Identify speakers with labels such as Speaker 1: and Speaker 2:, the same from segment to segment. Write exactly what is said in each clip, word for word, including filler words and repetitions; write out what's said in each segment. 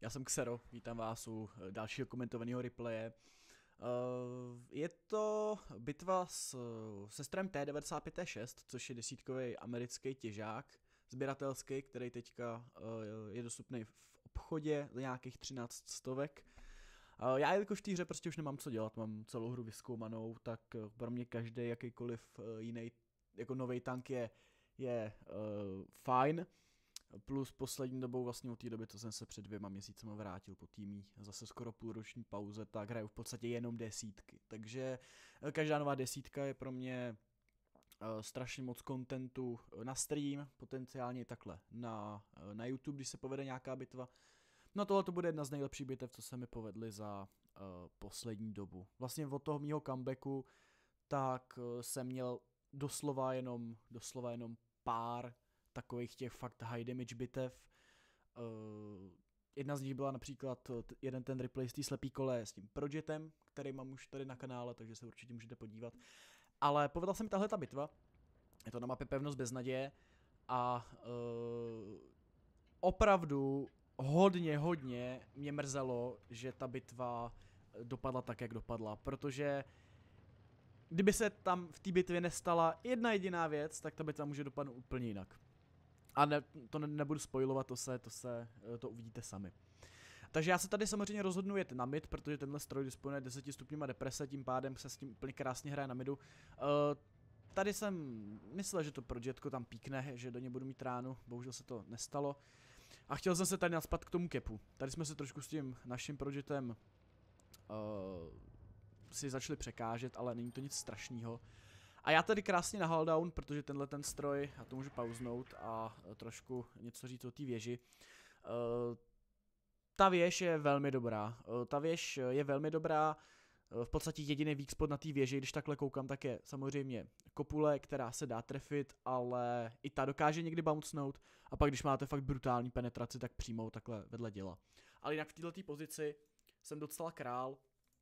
Speaker 1: já jsem Xero, vítám vás u dalšího komentovaného replaye. Uh, je to bitva s, se strojem T devadesát pět T šest, což je desítkový americký těžák sběratelský, který teďka uh, je dostupný v obchodě za nějakých třináct stovek. Uh, já jelikož v té hře prostě už nemám co dělat, mám celou hru vyzkoumanou, tak uh, pro mě každý jakýkoliv uh, jiný jako nový tank je, je uh, fajn. Plus poslední dobou, vlastně od té doby, co jsem se před dvěma měsícema vrátil po týmí, zase skoro půlroční pauze, tak hraju v podstatě jenom desítky. Takže každá nová desítka je pro mě uh, strašně moc kontentu na stream, potenciálně takhle na, uh, na YouTube, když se povede nějaká bitva. No tohle to bude jedna z nejlepších bitev, co se mi povedly za uh, poslední dobu. Vlastně od toho mýho comebacku, tak uh, jsem měl doslova jenom, doslova jenom pár takových těch fakt high damage bitev. Uh, jedna z nich byla například jeden ten replay z té slepý kole s tím Projetem, který mám už tady na kanále, takže se určitě můžete podívat. Ale povedla se mi tahle ta bitva, je to na mapě Pevnost bez naděje a uh, opravdu hodně, hodně mě mrzelo, že ta bitva dopadla tak, jak dopadla, protože kdyby se tam v té bitvě nestala jedna jediná věc, tak ta bitva může dopadnout úplně jinak. A ne, to ne, nebudu spoilovat, to se, to se, to uvidíte sami. Takže já se tady samozřejmě rozhodnu jet na mid, protože tenhle stroj disponuje deseti stupňima deprese, tím pádem se s tím úplně krásně hraje na midu. Uh, tady jsem myslel, že to Projetko tam píkne, že do něj budu mít ránu, bohužel se to nestalo. A chtěl jsem se tady naspat k tomu kepu. Tady jsme se trošku s tím naším Projetem uh, si začali překážet, ale není to nic strašného. A já tady krásně na hulldown, protože tenhle ten stroj, já to můžu pauznout a trošku něco říct o té věži. Uh, ta věž je velmi dobrá, uh, ta věž je velmi dobrá, uh, v podstatě jediný weak spot na té věži, když takhle koukám, tak je samozřejmě kopule, která se dá trefit, ale i ta dokáže někdy bouncenout a pak když máte fakt brutální penetraci, tak přímo takhle vedle děla. Ale jinak v této pozici jsem docela král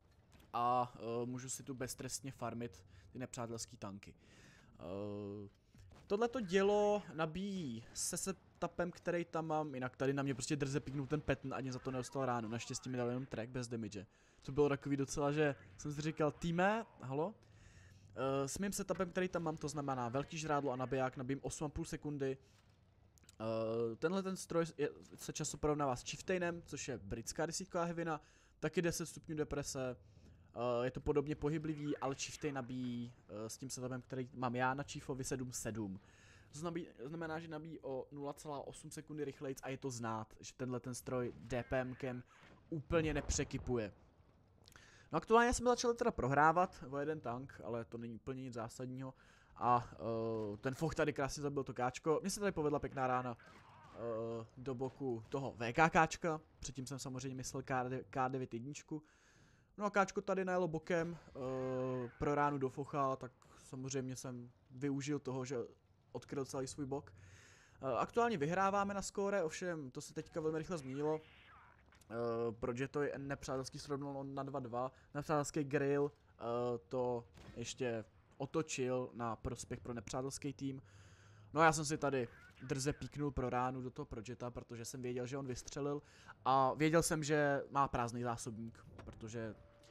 Speaker 1: a uh, můžu si tu beztrestně farmit ty nepřátelský tanky. Uh, Tohleto dělo nabíjí se setupem, který tam mám, jinak tady na mě prostě drze píknul ten petn, ani za to nedostal ránu, naštěstí mi dal jenom track bez damage. To bylo takový docela, že jsem si říkal, týme, halo? Uh, s mým setupem, který tam mám, to znamená velký žrádlo a nabiják, nabijím osm a půl sekundy. Uh, tenhle ten stroj je, se často porovnává s Chieftainem, což je britská desítková hevina, taky deset stupňů deprese. Uh, je to podobně pohyblivý, ale Chieftain nabíjí uh, s tím setupem, který mám já na Chiefovi sedm sedm. To znamená, znamená, že nabíjí o nula celá osm sekundy rychlejc a je to znát, že tenhle ten stroj DPMkem úplně nepřekypuje. No aktuálně jsme začali teda prohrávat o jeden tank, ale to není úplně nic zásadního. A uh, ten foch tady krásně zabil to káčko. Mně se tady povedla pěkná rána uh, do boku toho VKKčka. Předtím jsem samozřejmě myslel K devět jedničku. No a káčko tady najelo bokem uh, pro ránu do focha, tak samozřejmě jsem využil toho, že odkryl celý svůj bok. Uh, aktuálně vyhráváme na skóre, ovšem to se teďka velmi rychle změnilo. Uh, Projeto je nepřátelský srovnal na dva dva, nepřátelský grill uh, to ještě otočil na prospěch pro nepřátelský tým. No já jsem si tady drze píknul pro ránu do toho Projeta, protože jsem věděl, že on vystřelil a věděl jsem, že má prázdný zásobník, protože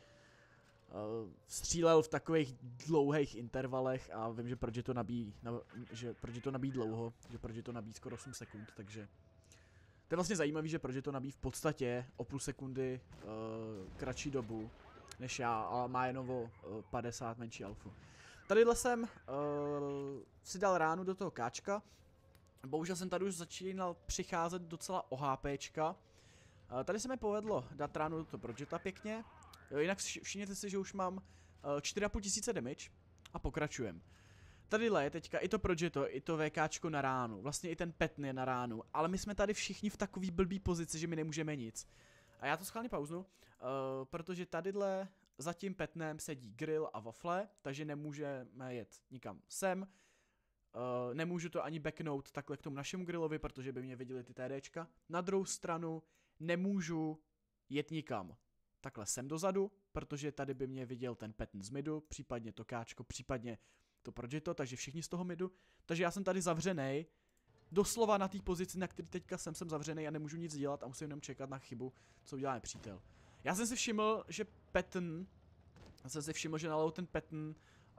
Speaker 1: uh, střílel v takových dlouhých intervalech a vím, že Projet to nabíjí, že Projet to nabíjí dlouho, že Projet to nabíjí skoro osm sekund, takže to je vlastně zajímavý, že Projet to nabíjí v podstatě o půl sekundy uh, kratší dobu než já, ale má jenom o uh, padesát menší alfu. Tadyhle jsem uh, si dal ránu do toho káčka. Bohužel jsem tady už začínal přicházet docela o HPčka. Uh, tady se mi povedlo dát ránu do toho Projeta pěkně. Jo, jinak všimněte si, že už mám uh, čtyři a půl tisíce damage a pokračujem. Tadyhle je teďka i to Projeto, i to VKčko na ránu. Vlastně i ten petn je na ránu. Ale my jsme tady všichni v takový blbý pozici, že my nemůžeme nic. A já to schválně pauznu, uh, protože tadyhle za tím petnem sedí grill a waffle, takže nemůžeme jet nikam sem. Uh, nemůžu to ani backnout takhle k tomu našemu grillovi, protože by mě viděli ty TDčka. Na druhou stranu nemůžu jet nikam takhle sem dozadu, protože tady by mě viděl ten petn z midu, případně to káčko, případně to Projeto, takže všichni z toho midu. Takže já jsem tady zavřenej doslova na té pozici, na který teďka jsem, jsem zavřený a nemůžu nic dělat a musím jenom čekat na chybu, co udělá nepřítel. Já jsem si všiml, že Patton, já jsem si všiml, že nalevo ten Patton uh,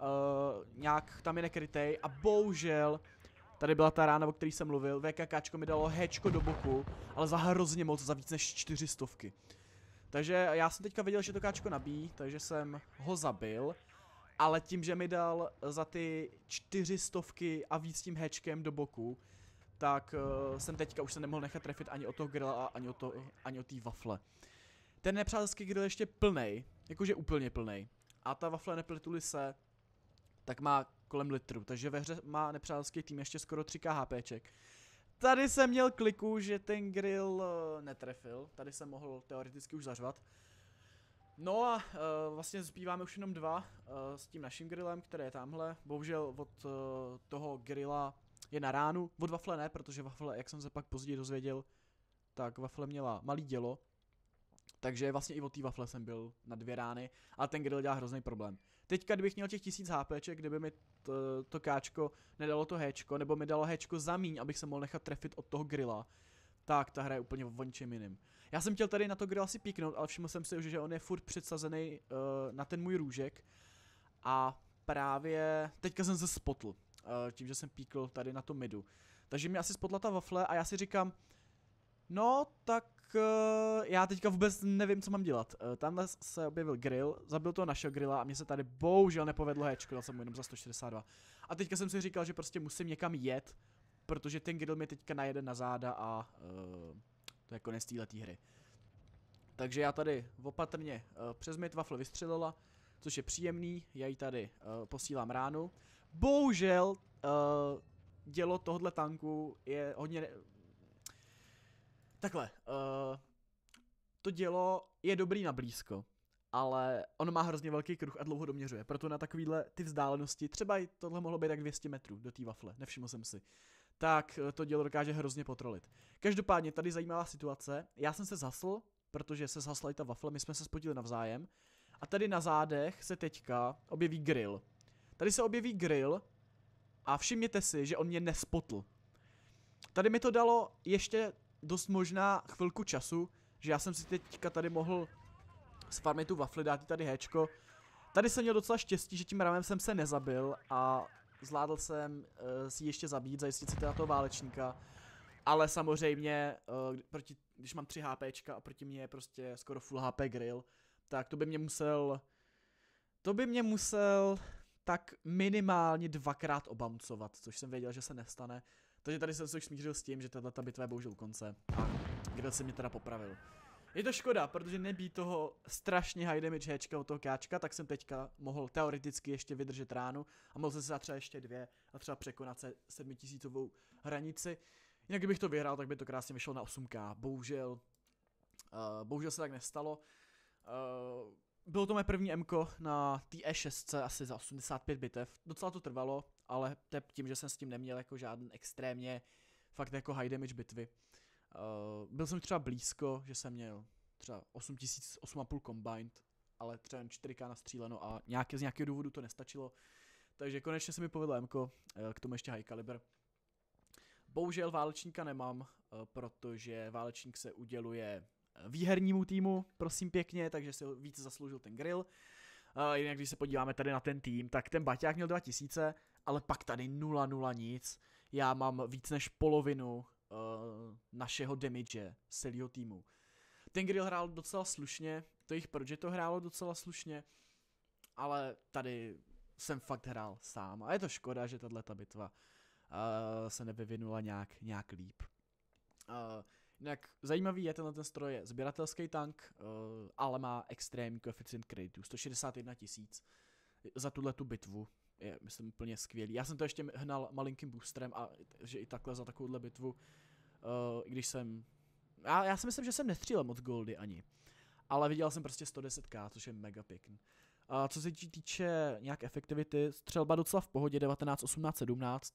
Speaker 1: nějak tam je nekrytej a bohužel tady byla ta rána, o který jsem mluvil, VKKčko mi dalo héčko do boku, ale za hrozně moc, za víc než čtyři stovky. Takže já jsem teďka viděl, že to káčko nabíjí, takže jsem ho zabil. Ale tím, že mi dal za ty čtyři stovky a víc tím hatchkem do boku, tak uh, jsem teďka už se nemohl nechat trefit ani od toho grilla, ani od, to, ani od té wafle. Ten nepřátelský grill je ještě plnej, jakože úplně plnej. A ta wafle, nepletuli se, tak má kolem litru, takže ve hře má nepřátelský tým ještě skoro tři ká HPček. Tady jsem měl kliku, že ten grill uh, netrefil, tady jsem mohl teoreticky už zařvat. No a uh, vlastně zbýváme už jenom dva uh, s tím naším grillem, který je tamhle. Bohužel od uh, toho grilla je na ránu, od wafle ne, protože wafle, jak jsem se pak později dozvěděl, tak wafle měla malý dělo. Takže vlastně i od té wafle jsem byl na dvě rány, ale ten grill dělá hrozný problém. Teďka, kdybych měl těch tisíc HPček, kdyby mi to, to káčko nedalo to héčko, nebo mi dalo héčko za míň, abych se mohl nechat trefit od toho grilla, tak ta hra je úplně o ničem jiným. Já jsem chtěl tady na to grill asi píknout, ale všiml jsem si, že on je furt předsazený uh, na ten můj růžek. A právě teďka jsem se spotl, uh, tím, že jsem píkl tady na to midu. Takže mi asi spotla ta wafle a já si říkám, no tak uh, já teďka vůbec nevím, co mám dělat. Uh, tamhle se objevil grill, zabil toho našeho grilla a mně se tady bohužel nepovedlo héčko, dal jsem mu jenom za sto šedesát dva. A teďka jsem si říkal, že prostě musím někam jet, protože ten grill mi teďka najede na záda a uh, to je konec téhletý hry. Takže já tady opatrně uh, přes mid wafle vystřelila, což je příjemný, já jí tady uh, posílám ránu. Bohužel uh, dělo tohohle tanku je hodně... Ne... Takhle, uh, to dělo je dobrý na blízko, ale ono má hrozně velký kruh a dlouho doměřuje, proto na takovýhle ty vzdálenosti, třeba i tohle mohlo být tak dvě stě metrů do té wafle, nevšiml jsem si. Tak to dělo dokáže hrozně potrolit. Každopádně tady zajímavá situace, já jsem se zhasl, protože se zhasla i ta wafle, my jsme se spotili navzájem. A tady na zádech se teďka objeví grill. Tady se objeví grill a všimněte si, že on mě nespotl. Tady mi to dalo ještě dost možná chvilku času, že já jsem si teďka tady mohl sfarmit tu wafli, dát tady héčko. Tady jsem měl docela štěstí, že tím ramem jsem se nezabil a zvládl jsem uh, si ještě zabít, zajistit si teda toho válečníka. Ale samozřejmě, uh, proti, když mám tři HPčka a proti mě je prostě skoro full H P grill, tak to by mě musel, to by mě musel tak minimálně dvakrát obamcovat, což jsem věděl, že se nestane. Takže tady jsem se už smířil s tím, že tato bitva je bohužel u konce a grill se mě teda popravil. Je to škoda, protože nebýt toho strašně high damage héčka od toho káčka, tak jsem teďka mohl teoreticky ještě vydržet ránu a mohl jsem se dát třeba ještě dvě a třeba překonat se sedmitisícovou hranici. Jinak kdybych to vyhrál, tak by to krásně vyšlo na osm ká. Bohužel, uh, bohužel se tak nestalo. Uh, bylo to moje první emko na té E šest asi za osmdesát pět bitev. Docela to trvalo, ale tím, že jsem s tím neměl jako žádný extrémně fakt jako high damage bitvy. Uh, byl jsem třeba blízko, že jsem měl třeba osm tisíc, osm a půl combined, ale třeba jen čtyři ká nastříleno a nějaké, z nějakého důvodu to nestačilo. Takže konečně se mi povedlo emko, uh, k tomu ještě high caliber. Bohužel válečníka nemám, uh, protože válečník se uděluje výhernímu týmu, prosím pěkně, takže si víc zasloužil ten grill. Uh, jinak když se podíváme tady na ten tým, tak ten Baťák měl dva tisíce, ale pak tady nula nula nic. Já mám víc než polovinu Uh, našeho damage z celého týmu. Ten grill hrál docela slušně, to jich proč to hrálo docela slušně, ale tady jsem fakt hrál sám a je to škoda, že tato bitva uh, se nevyvinula nějak, nějak líp. Uh, jinak zajímavý je, tenhle ten stroj je sběratelský tank, uh, ale má extrémní koeficient kreditu, sto šedesát jedna tisíc za tuhletu bitvu. Je, myslím, úplně skvělý. Já jsem to ještě hnal malinkým boosterem a že i takhle za takovouhle bitvu, uh, i když jsem... Já, já si myslím, že jsem nestřílel moc goldy ani. Ale viděl jsem prostě sto deset ká, což je mega pěkný. Uh, co se týče nějak efektivity, střelba docela v pohodě, devatenáct, osmnáct, sedmnáct.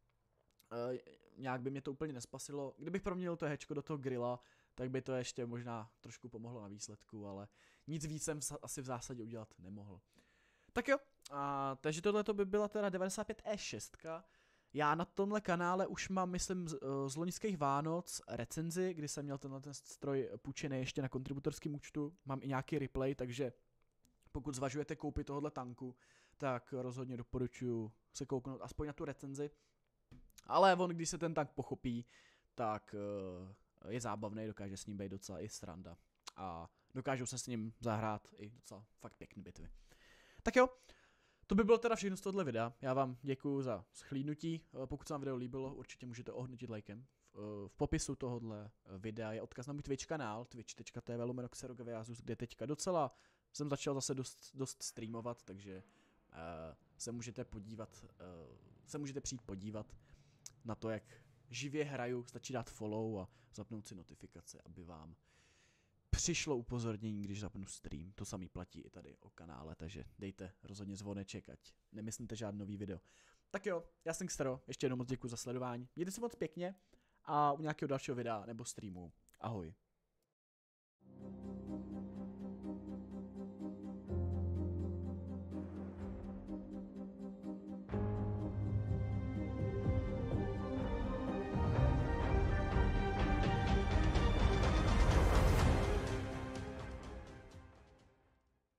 Speaker 1: Uh, nějak by mě to úplně nespasilo. Kdybych proměnil to hečko do toho grilla, tak by to ještě možná trošku pomohlo na výsledku, ale nic víc jsem asi v zásadě udělat nemohl. Tak jo, a, takže tohle by byla teda devadesát pět E šest. Já na tomhle kanále už mám, myslím, z, z loňských Vánoc recenzi, kdy jsem měl tenhle ten stroj půjčený ještě na kontributorském účtu. Mám i nějaký replay, takže pokud zvažujete koupit tohohle tanku, tak rozhodně doporučuji se kouknout aspoň na tu recenzi. Ale on, když se ten tank pochopí, tak uh, je zábavný, dokáže s ním být docela i sranda. A dokážou se s ním zahrát i docela fakt pěkný bitvy. Tak jo, to by bylo teda všechno z tohohle videa. Já vám děkuju za shlídnutí. Pokud se vám video líbilo, určitě můžete ohodnotit lajkem. V popisu tohohle videa je odkaz na můj Twitch kanál, twitch tečka tv lomeno Xerogaviasus, kde teďka docela jsem začal zase dost, dost streamovat, takže uh, se můžete podívat, uh, se můžete přijít podívat na to, jak živě hraju. Stačí dát follow a zapnout si notifikace, aby vám přišlo upozornění, když zapnu stream. To samý platí i tady o kanále, takže dejte rozhodně zvoneček, ať nemyslíte žádný nový video. Tak jo, já jsem Xero, ještě jednou moc děkuji za sledování. Mějte se moc pěkně a u nějakého dalšího videa nebo streamu. Ahoj.